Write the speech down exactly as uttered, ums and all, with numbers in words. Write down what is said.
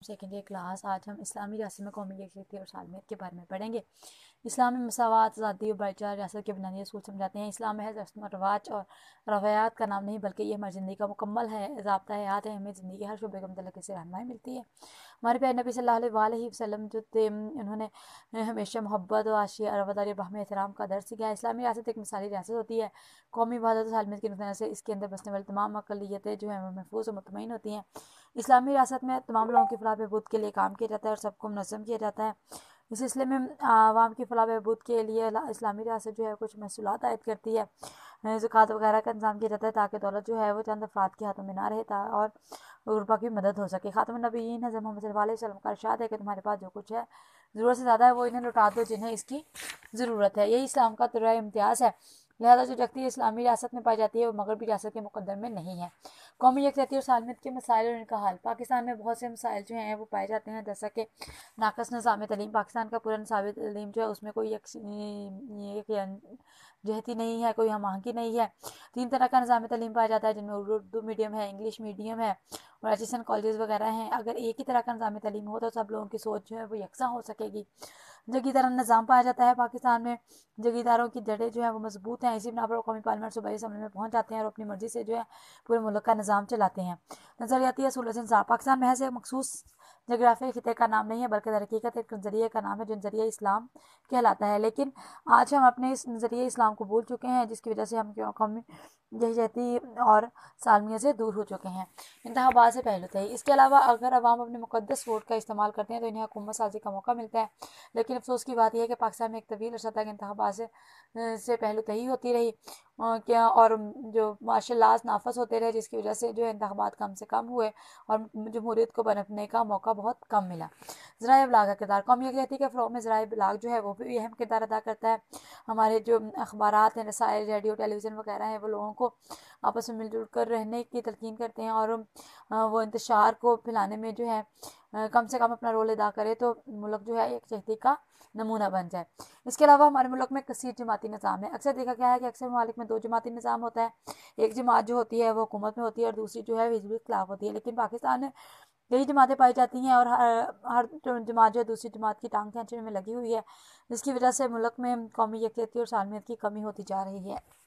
Second year class. آج ہم اسلامی ریاست میں قومی یکجہتی اور سالمیت کے بارے میں پڑھیں گے. اسلام میں مساوات، آزادی اور بھائی چارہ ریاست کے بنیادی اصول سمجھاتے ہیں. اسلام محض رسم و رواج اور روایات کا نام نہیں بلکہ یہ ہماری زندگی کا مکمل ہے ضابطہ حیات ہے. ہمیں زندگی کے ہر شعبے کے متعلق اس سے رہنمائی ملتی ہے. ہمارے پیارے نبی صلی اللہ علیہ وسلم جو تھے انہوں نے ہمیشہ محبت و عاشی رواداری اور باہمی احترام کا درس دیا. اسلامی ریاست ایک مثالی ریاست ہوتی ہے. قومی وحدت و سالمیت کی نظر سے اس کے اندر بسنے والی تمام اقلیتیں جو ہیں وہ محفوظ و مطمئن ہوتی ہیں. اسلامی ریاست میں تمام لوگوں کی فلاح بہبود کے لیے کام کیا جاتا ہے اور سب کو منظم کیا جاتا ہے. اس سلسلے میں عوام کی فلاح بہبود کے لیے اسلامی ریاست جو ہے کچھ محصولات عائد کرتی ہے. زکوٰۃ وغیرہ کا انتظام کیا جاتا ہے تاکہ دولت جو ہے وہ چند افراد کے ہاتھوں میں نہ رہے اور غربا کی مدد ہو سکے. خاتم النبیین حضرت محمد صلی اللہ علیہ وسلم کا ارشاد ہے کہ تمہارے پاس جو کچھ ہے ضرورت سے زیادہ ہے وہ انہیں لوٹا دو جنہیں اس کی ضرورت ہے. یہی اسلام کا طرح امتیاز ہے. لہذا جو شکتی اسلامی ریاست میں پائی جاتی ہے وہ مغربی ریاست کے مقدر میں نہیں ہے. قومی یکجہتی اور سالمیت کے مسائل اور ان کا حل. پاکستان میں بہت سے مسائل جو ہیں وہ پائے جاتے ہیں جیسا کہ ناقص نظام تعلیم. پاکستان کا پورا نصاب تعلیم جو ہے اس میں کوئی یکجہتی نہیں ہے، کوئی ہم آہنگی نہیں ہے. تین طرح کا نظام تعلیم پایا جاتا ہے جن میں اردو میڈیم ہے، انگلش میڈیم ہے اور ایجوکیشن کالجز وغیرہ ہیں. اگر ایک ہی طرح کا نظام تعلیم ہو تو سب لوگوں کی سوچ جو ہے وہ یکساں ہو سکے گی. جگیدار نظام پایا جاتا ہے پاکستان میں. جگیداروں کی جڑیں جو ہیں وہ مضبوط ہیں. اسی بنا پر قومی پارلیمنٹ صوبائی اسمبلی میں پہنچ جاتے ہیں اور اپنی مرضی سے جو ہے پورے ملک کا نظام چلاتے ہیں. نظریاتی اصول سے انصاف. پاکستان محض ایک مخصوص جغرافیائی خطے کا نام نہیں ہے بلکہ در حقیقت ایک نظریے کا نام ہے جو نظریہ اسلام کہلاتا ہے. لیکن آج ہم اپنے اس نظریہ اسلام کو بھول چکے ہیں جس کی وجہ سے ہم قومی یکجہتی اور سالمیت سے دور ہو چکے ہیں. انتخابات سے پہلو تہی. اس کے علاوہ اگر عوام اپنے مقدس ووٹ کا استعمال کرتے ہیں تو انہیں حکومت سازی کا موقع ملتا ہے. لیکن افسوس کی بات یہ ہے کہ پاکستان میں ایک طویل عرصہ تک انتخابات سے سے پہلو تہی ہوتی رہی کیا اور جو مارشل لاز نافذ ہوتے رہے جس کی وجہ سے جو ہے انتخابات کم سے کم ہوئے اور جمہوریت کو بننے کا موقع بہت کم ملا. ذرائع ابلاغ کا کردار. قومی یکجہتی کے فروغ میں ذرائع ابلاغ جو ہے وہ بھی اہم کردار ادا کرتا ہے. ہمارے جو اخبارات ہیں، رسائل، ریڈیو، ٹیلی ویژن وغیرہ ہیں وہ لوگوں کو آپس میں مل جل کر رہنے کی تلقین کرتے ہیں اور وہ انتشار کو پھیلانے میں جو ہے کم سے کم اپنا رول ادا کرے تو ملک جو ہے یکجہتی کا نمونہ بن جائے. اس کے علاوہ ہمارے ملک میں کثیر جماعتی نظام ہے. اکثر دیکھا گیا ہے کہ اکثر ممالک میں دو جماعتی نظام ہوتا ہے. ایک جماعت جو ہوتی ہے وہ حکومت میں ہوتی ہے اور دوسری جو ہے حزب اختلاف ہوتی ہے. لیکن پاکستان میں کئی جماعتیں پائی جاتی ہیں اور ہر جماعت جو ہے دوسری جماعت کی ٹانگ کھینچنے میں لگی ہوئی ہے جس کی وجہ سے ملک میں قومی یکجہتی اور سالمیت کی کمی ہوتی جا رہی ہے.